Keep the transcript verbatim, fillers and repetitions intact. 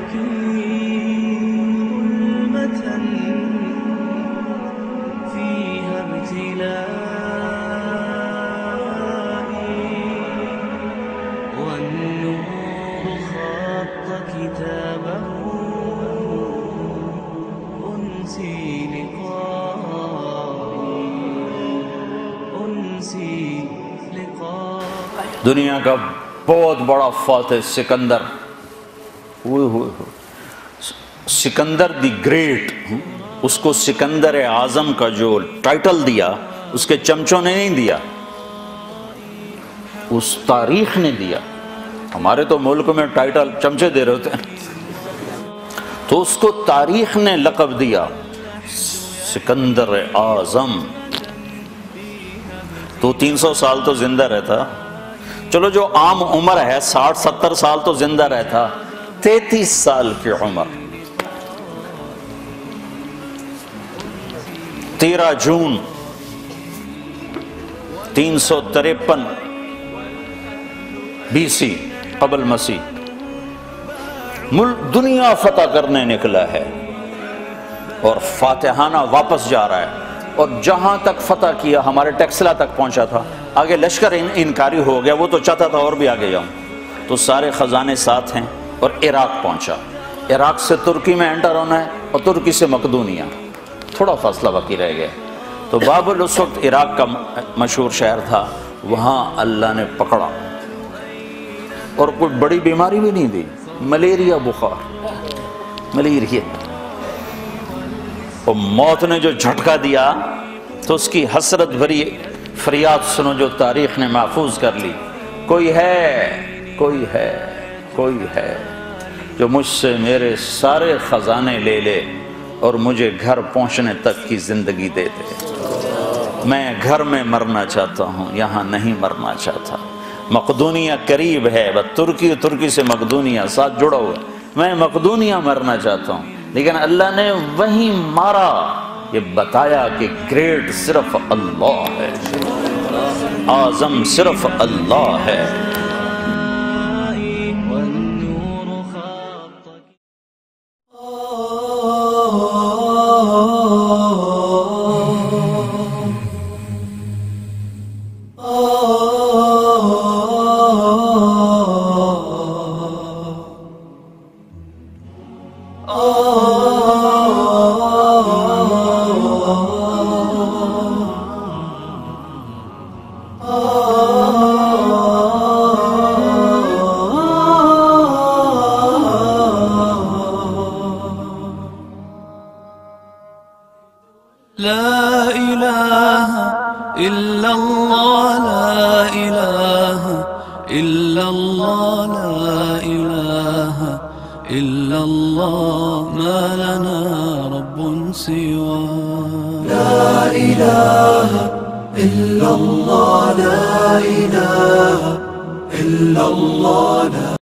ظلمة فيها ابتلائي، والنور خط كتابه أنسي لقائي، أنسي لقائي۔ دنیا کا بہت بڑا فاتح سکندر، ہوئے ہوئے ہوئے سکندر دی گریٹ، اس کو سکندر اعظم کا جو ٹائٹل دیا اس کے چمچوں نے نہیں دیا، اس تاریخ نے دیا۔ ہمارے تو ملک میں ٹائٹل چمچے دے رہے ہوتے ہیں، تو اس کو تاریخ نے لقب دیا سکندر اعظم۔ تو تین سو سال تو زندہ رہتا، چلو جو عام عمر ہے ساٹھ ستر سال تو زندہ رہتا، تینتیس سال کی عمر، تیرہ جون تین سو تریپن بی سی قبل مسیح ملک دنیا فتح کرنے نکلا ہے اور فاتحانہ واپس جا رہا ہے، اور جہاں تک فتح کیا ہمارے ٹیکسلا تک پہنچا تھا، آگے لشکر انکاری ہو گیا، وہ تو چاہتا تھا اور بھی آگے جاؤں، تو سارے خزانے ساتھ ہیں، اور عراق پہنچا۔ عراق سے ترکی میں انٹر ہونا ہے، اور ترکی سے مقدونیہ، تھوڑا فاصلہ باقی رہ گیا۔ تو بابل اس وقت عراق کا مشہور شہر تھا، وہاں اللہ نے پکڑا، اور کوئی بڑی بیماری بھی نہیں دی، ملیریا بخار، ملیریا، اور موت نے جو جھٹکا دیا تو اس کی حسرت بھری فریاد سنو جو تاریخ نے محفوظ کر لی، کوئی ہے کوئی ہے کوئی ہے جو مجھ سے میرے سارے خزانے لے لے اور مجھے گھر پہنچنے تک کی زندگی دے دے۔ میں گھر میں مرنا چاہتا ہوں، یہاں نہیں مرنا چاہتا۔ مقدونیہ قریب ہے، بس ترکی ترکی سے مقدونیہ ساتھ جڑا ہوا، میں مقدونیہ مرنا چاہتا ہوں، لیکن اللہ نے وہیں مارا، یہ بتایا کہ گریٹ صرف اللہ ہے، اعظم صرف اللہ ہے۔ لا إله إلا الله، لا إله إلا الله، لا إله إلا الله، ما لنا رب سوى لا إله إلا الله، لا إله إلا الله، لا